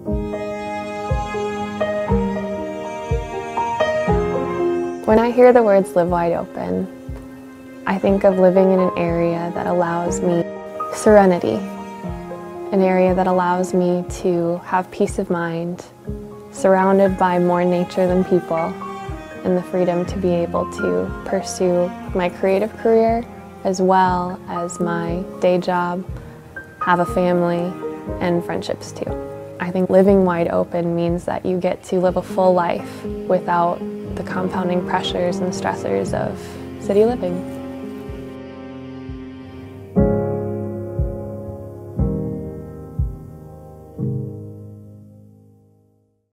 When I hear the words live wide open, I think of living in an area that allows me serenity, an area that allows me to have peace of mind, surrounded by more nature than people, and the freedom to be able to pursue my creative career as well as my day job, have a family, and friendships too. I think living wide open means that you get to live a full life without the compounding pressures and stressors of city living.